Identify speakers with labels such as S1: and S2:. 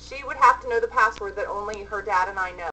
S1: She would have to know the password that only her dad and I know.